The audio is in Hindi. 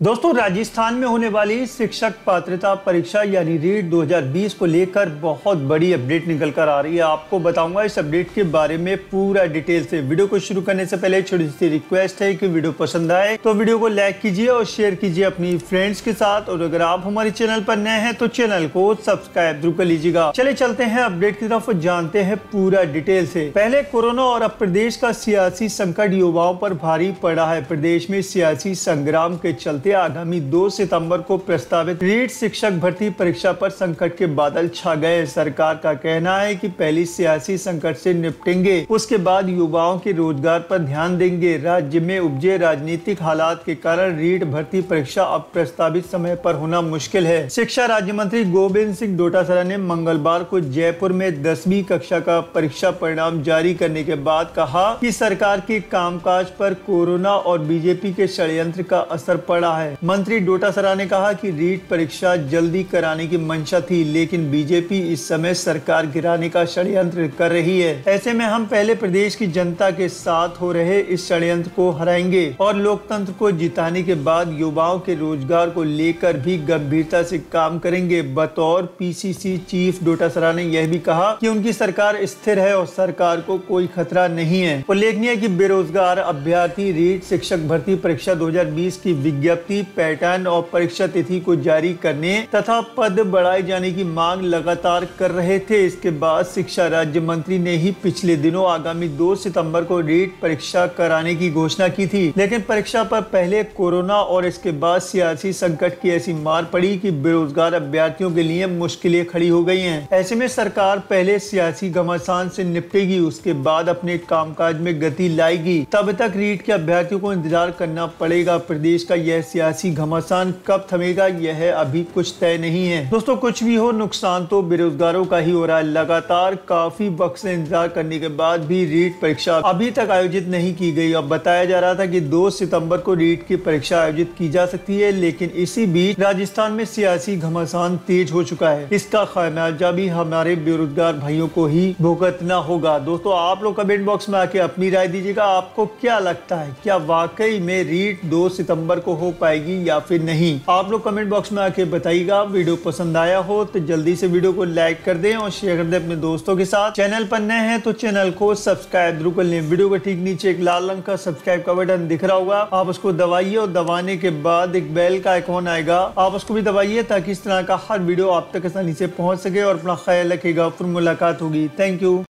दोस्तों, राजस्थान में होने वाली शिक्षक पात्रता परीक्षा यानी रीट 2020 को लेकर बहुत बड़ी अपडेट निकल कर आ रही है। आपको बताऊंगा इस अपडेट के बारे में पूरा डिटेल से। वीडियो को शुरू करने से पहले छोटी सी रिक्वेस्ट है कि वीडियो पसंद आए तो वीडियो को लाइक कीजिए और शेयर कीजिए अपनी फ्रेंड्स के साथ, और अगर आप हमारे चैनल पर नए हैं तो चैनल को सब्सक्राइब जरूर कर लीजिएगा। चले चलते हैं अपडेट की तरफ, जानते हैं पूरा डिटेल से। पहले कोरोना और अब प्रदेश का सियासी संकट युवाओं पर भारी पड़ा है। प्रदेश में सियासी संग्राम के चलते आगामी 2 सितंबर को प्रस्तावित रीट शिक्षक भर्ती परीक्षा पर संकट के बादल छा गए। सरकार का कहना है कि पहले सियासी संकट से निपटेंगे, उसके बाद युवाओं के रोजगार पर ध्यान देंगे। राज्य में उपजे राजनीतिक हालात के कारण रीट भर्ती परीक्षा अब प्रस्तावित समय पर होना मुश्किल है। शिक्षा राज्य मंत्री गोविंद सिंह डोटासरा ने मंगलवार को जयपुर में 10वीं कक्षा का परीक्षा परिणाम जारी करने के बाद कहा कि सरकार के कामकाज पर कोरोना और बीजेपी के षड्यंत्र का असर पड़ा है। मंत्री डोटासरा ने कहा कि रीट परीक्षा जल्दी कराने की मंशा थी, लेकिन बीजेपी इस समय सरकार गिराने का षड्यंत्र कर रही है। ऐसे में हम पहले प्रदेश की जनता के साथ हो रहे इस षड्यंत्र को हराएंगे और लोकतंत्र को जिताने के बाद युवाओं के रोजगार को लेकर भी गंभीरता से काम करेंगे। बतौर पीसीसी चीफ डोटासरा ने यह भी कहा कि उनकी सरकार स्थिर है और सरकार को कोई खतरा नहीं है। उल्लेखनीय है कि बेरोजगार अभ्यर्थी रीट शिक्षक भर्ती परीक्षा 2020 की विज्ञप्ति, पैटर्न और परीक्षा तिथि को जारी करने तथा पद बढ़ाए जाने की मांग लगातार कर रहे थे। इसके बाद शिक्षा राज्य मंत्री ने ही पिछले दिनों आगामी 2 सितंबर को रीट परीक्षा कराने की घोषणा की थी, लेकिन परीक्षा पर पहले कोरोना और इसके बाद सियासी संकट की ऐसी मार पड़ी कि बेरोजगार अभ्यर्थियों के लिए मुश्किलें खड़ी हो गई हैं। ऐसे में सरकार पहले सियासी घमासान से निपटेगी, उसके बाद अपने कामकाज में गति लाएगी। तब तक रीट के अभ्यर्थियों को इंतजार करना पड़ेगा। प्रदेश का यह सियासी घमासान कब थमेगा यह अभी कुछ तय नहीं है। दोस्तों, कुछ भी हो, नुकसान तो बेरोजगारों का ही हो रहा है। लगातार काफी वक्त से इंतजार करने के बाद भी रीट परीक्षा अभी तक आयोजित नहीं की गई। अब बताया जा रहा था कि 2 सितंबर को रीट की परीक्षा आयोजित की जा सकती है, लेकिन इसी बीच राजस्थान में सियासी घमासान तेज हो चुका है। इसका खामियाजा भी हमारे बेरोजगार भाइयों को ही भुगतना होगा। दोस्तों, आप लोग कमेंट बॉक्स में आके अपनी राय दीजिएगा। आपको क्या लगता है, क्या वाकई में रीट 2 सितंबर को हो पाएगी या फिर नहीं? आप लोग कमेंट बॉक्स में आके बताइएगा। वीडियो पसंद आया हो तो जल्दी से वीडियो को लाइक कर दें और शेयर कर दें अपने दोस्तों के साथ। चैनल पर नए हैं तो चैनल को सब्सक्राइब जरूर कर लें। वीडियो के ठीक नीचे एक लाल रंग का सब्सक्राइब का बटन दिख रहा होगा, आप उसको दबाइए और दबाने के बाद एक बेल का आइकॉन आएगा, आप उसको भी दबाइए ताकि इस तरह का हर वीडियो आप तक आसानी से पहुंच सके। और अपना ख्याल रखिएगा, फिर मुलाकात होगी। Thank you.